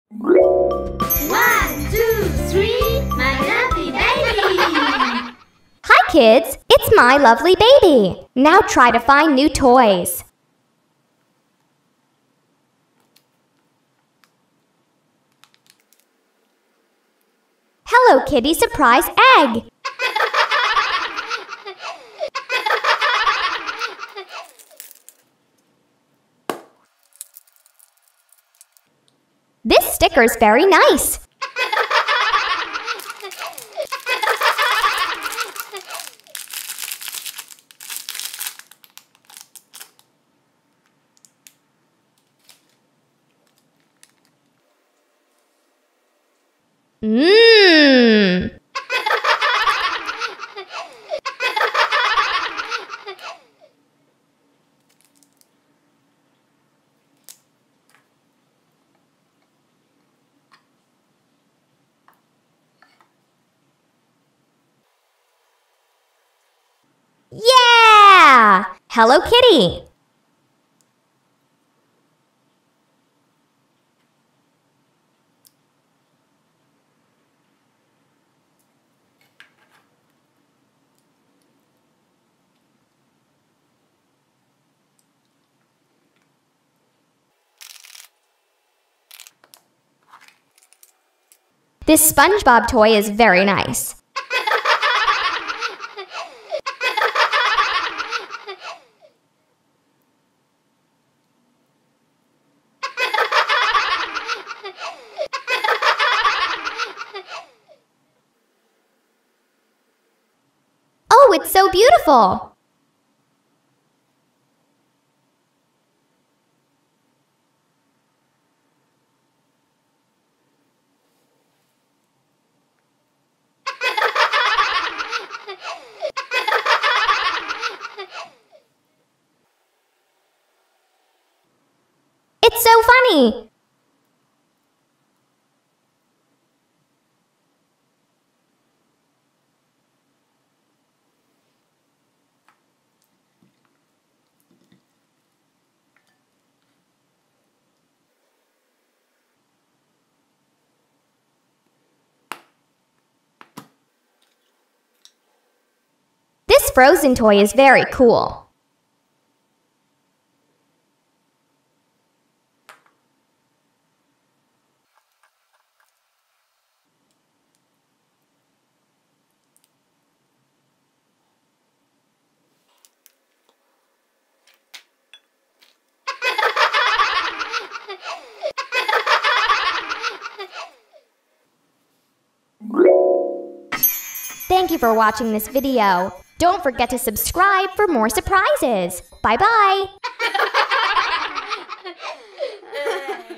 1, 2, 3, my lovely baby! Hi kids, it's my lovely baby. Now try to find new toys. Hello Kitty surprise egg. This sticker's very nice. Mmm. Yeah! Hello Kitty. This SpongeBob toy is very nice. Oh, it's so beautiful! It's so funny! This Frozen toy is very cool. Thank you for watching this video. Don't forget to subscribe for more surprises. Bye-bye!